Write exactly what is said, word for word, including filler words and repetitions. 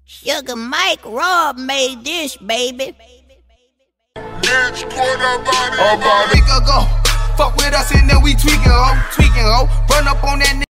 Sugar Mike Rob made this, baby. Bitch, quarter body, body. Nigga go, fuck with us and then we tweaking, ho, tweaking, ho. Run up on that nigga.